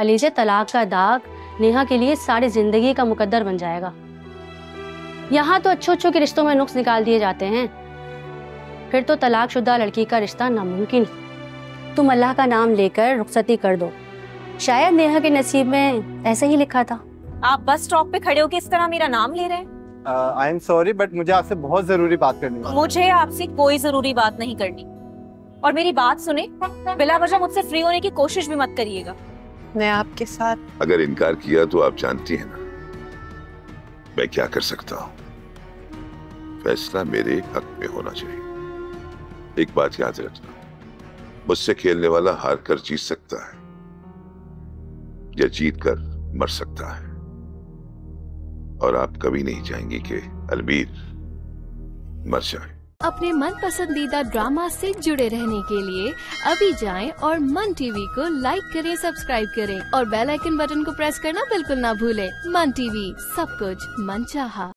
अलीजे, तलाक का दाग नेहा के लिए सारी जिंदगी का मुकद्दर बन जाएगा। यहाँ तो अच्छों के रिश्तों में नुक्स निकाल दिए जाते हैं, फिर तो तलाकशुदा लड़की का रिश्ता नामुमकिन। तुम अल्लाह का नाम लेकर रुखसती कर दो, शायद नेहा के नसीब में ऐसे ही लिखा था। आप बस स्टॉप पे खड़े होकर इस तरह मेरा नाम ले रहे हैं? आई एम सॉरी बट मुझे आपसे बहुत जरूरी बात करनी है। मुझे आपसे कोई जरूरी बात नहीं करनी, और मेरी बात सुने, बिला वजह मुझसे फ्री होने की कोशिश भी मत करिएगा। मैं आपके साथ। अगर इनकार किया तो आप जानती हैं ना मैं क्या कर सकता हूँ। फैसला मेरे हक में होना चाहिए। एक बात याद रखना, मुझसे खेलने वाला हार कर जीत सकता है या जीत कर मर सकता है, और आप कभी नहीं चाहेंगे कि अलमीर मर जाए। अपने मन पसंदीदा ड्रामा से जुड़े रहने के लिए अभी जाएं और मन टीवी को लाइक करें, सब्सक्राइब करें और बेल आइकन बटन को प्रेस करना बिल्कुल ना भूलें। मन टीवी, सब कुछ मनचाहा।